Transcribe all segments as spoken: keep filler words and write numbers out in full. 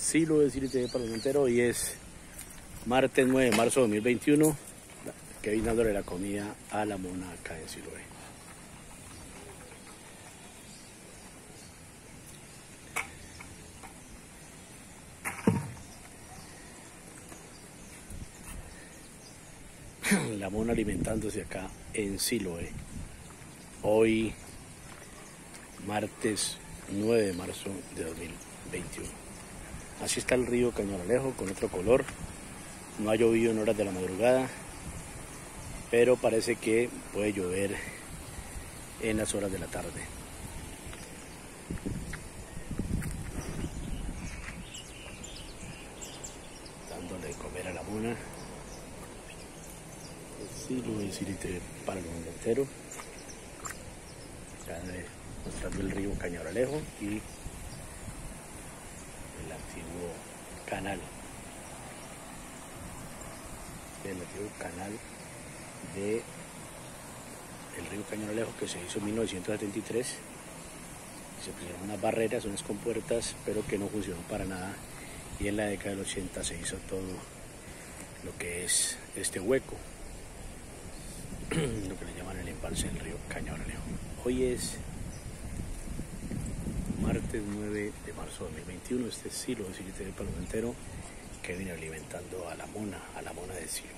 Siloé City T V para el mundo entero. Hoy es martes nueve de marzo de dos mil veintiuno. Kevin dándole la comida a la mona acá en Siloé. La mona alimentándose acá en Siloé. Hoy martes nueve de marzo de dos mil veintiuno. Así está el río Cañaralejo con otro color. No ha llovido en horas de la madrugada, pero parece que puede llover en las horas de la tarde. Dándole de comer a la mona. Siloé City T V para el mundo entero. Mostrando el río Cañaralejo y el antiguo canal. El antiguo canal de el río Cañaralejo, que se hizo en mil novecientos setenta y tres. Se pusieron unas barreras, unas compuertas, pero que no funcionó para nada. Y en la década del ochenta se hizo todo lo que es este hueco, lo que le llaman el embalse del río Cañaralejo. Hoy es martes nueve de marzo de dos mil veintiuno. Este es Siloé City T V para el mundo entero, que viene alimentando a la mona, a la mona de Siloé.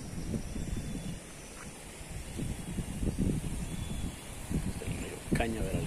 El río Cañaveral.